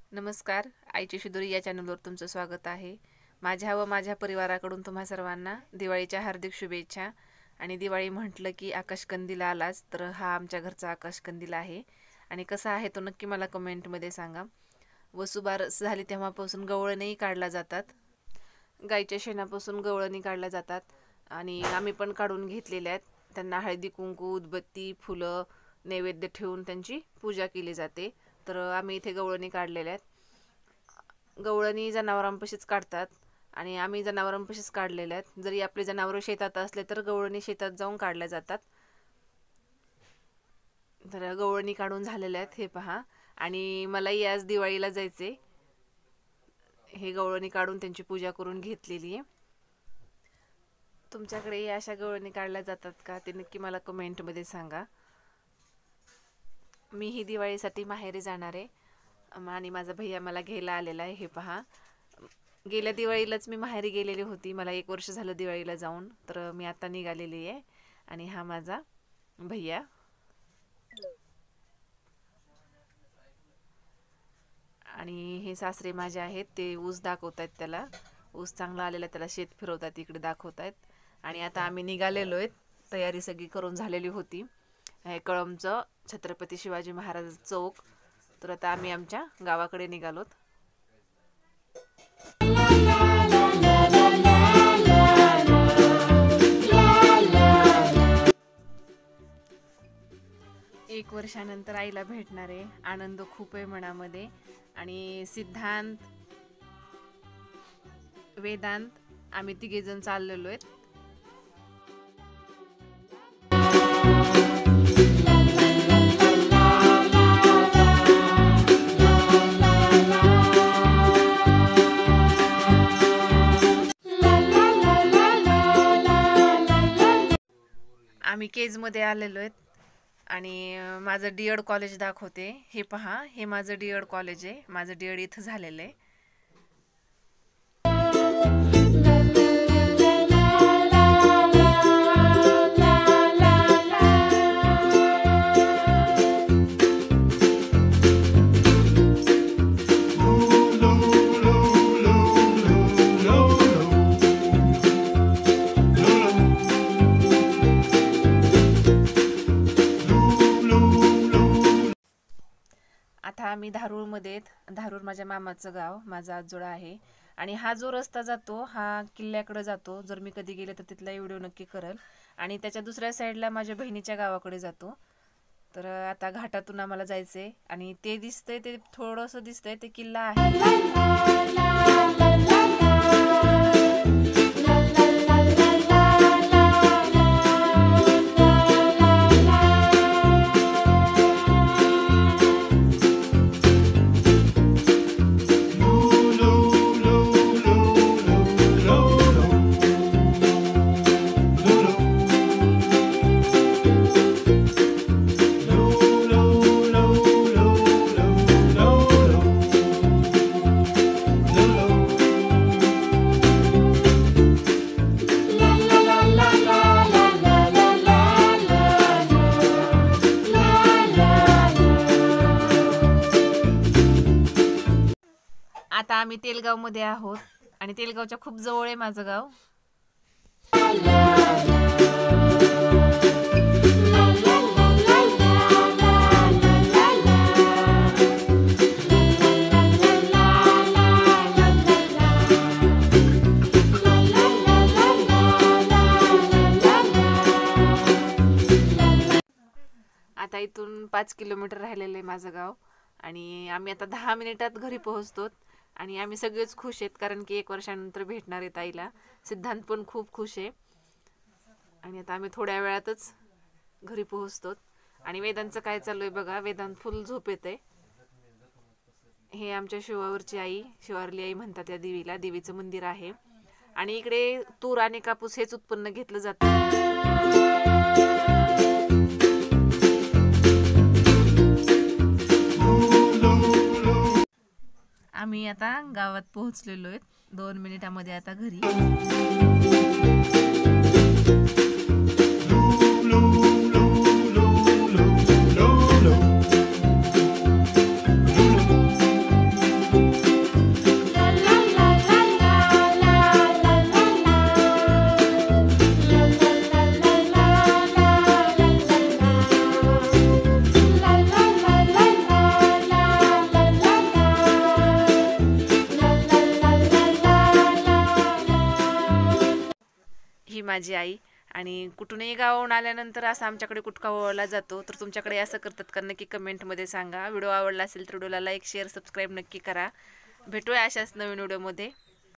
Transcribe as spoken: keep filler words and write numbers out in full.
नमस्कार, आईची शिदोरी या चॅनलवर तुमचं स्वागत आहे। माझ्या व माझ्या परिवाराकडून तुम्हा सर्वांना दिवाळीच्या हार्दिक शुभेच्छा। आणि दिवाळी म्हटलं की आकाशकंदील आलाच, तर हा आमच्या घरचा आकाशकंदील आहे आणि कसा आहे तो नक्की मला कमेंटमध्ये सांगा। वसुबारस झाली तेव्हापासून गवळणही काढला जातात, गाईच्या शेणापासून गवळणी काढल्या जातात आणि आम्ही पण काढून घेतलेल्या आहेत। त्यांना हळदी कुंकू उदबत्ती फुलं नैवेद्य ठेवून त्यांची पूजा केली जाते। तर आम्ही इथे गवळणी काढलेल्या आहेत। गवळणी जनावरांपाशीच काढतात आणि आम्ही जनावरांपाशीच काढलेल्या आहेत। जरी आपले जनावर शेतात असले तर गवळणी शेतात जाऊन काढल्या जातात। तर गवळणी काढून झालेल्या आहेत हे पहा। आणि मलाही आज दिवाळीला जायचे, हे गवळणी काढून त्यांची पूजा करून घेतलेली आहे। तुमच्याकडे अशा गवळणी काढल्या जातात का ते नक्की मला कमेंटमध्ये सांगा। मी ही दिवाळीसाठी माहेरी जाणार आहे आणि माझा भैया मला घ्यायला आलेला आहे। हे पहा, गेल्या दिवाळीलाच मी माहेरी गेलेली होती, मला एक वर्ष झालं दिवाळीला जाऊन, तर मी आता निघालेली आहे। आणि हा माझा भैया। आणि हे सासरे माझे आहेत, ते ऊस दाखवतायत, त्याला ऊस चांगला आलेला त्याला शेत फिरवतात इकडे दाखवतायत। आणि आता आम्ही निघालेलो आहेत, तयारी सगळी करून झालेली होती। हे कळंबचं छत्रपती शिवाजी महाराज चौक, तर आता आम्ही आमच्या गावाकडे निघालोत। एक वर्षानंतर आईला भेटणार आहे, आनंद खूप आहे मनामध्ये। आणि सिद्धांत वेदांत आम्ही तिघे जण चाललेलो आहेत। आम्ही केजमध्ये आलेलो आहेत आणि माझं डी एड कॉलेज दाखवते। हे पहा, हे माझं डी एड कॉलेज आहे, माझं डी एड इथं झालेलं आहे। आता आम्ही धारूरमध्ये, धारूर माझ्या मामाचं गाव, माझा आजोळा आहे। आणि हा जो रस्ता जातो हा किल्ल्याकडे जातो, जर मी कधी गेले तर तिथला व्हिडिओ नक्की करेल। आणि त्याच्या दुसऱ्या साईडला माझ्या बहिणीच्या गावाकडे जातो। तर आता घाटातून आम्हाला जायचंय आणि ते दिसतंय, ते थोडंसं दिसतंय, ते किल्ला आहे। आता आम्ही तेलगाव मध्ये आहोत आणि तेलगावच्या खूप जवळ आहे माझं गाव। आता इथून पाच किलोमीटर राहिलेलं आहे माझं गाव आणि आम्ही आता दहा मिनिटात घरी पोहोचतो। आणि आम्ही सगळेच खुश आहेत कारण की एक वर्षानंतर भेटणार आहेत आईला। सिद्धांत पण खूप खुश आहे आणि आता आम्ही थोड्या वेळातच घरी पोहोचतो। आणि वेदांतचं काय चालू आहे बघा, वेदांत फुल झोप येते। हे आमच्या शिवावरची आई, शिवारली आई म्हणतात या देवीला, देवीचं मंदिर आहे। आणि इकडे तूर आणि कापूस हेच उत्पन्न घेतलं जातं। आम्ही आता गावात पोहोचलेलो आहेत, दोन मिनिटांमध्ये आता घरी। माझी आई. आणि कुठूनही गावाहून आल्यानंतर असा आमच्याकडे कुटका ओवाळला जातो. तर तुमच्याकडे असं करतात का नक्की कमेंटमध्ये सांगा. व्हिडिओ आवडला असेल तर व्हिडिओला लाईक शेअर सबस्क्राईब नक्की करा. भेटूया अशाच नवीन व्हिडिओमध्ये.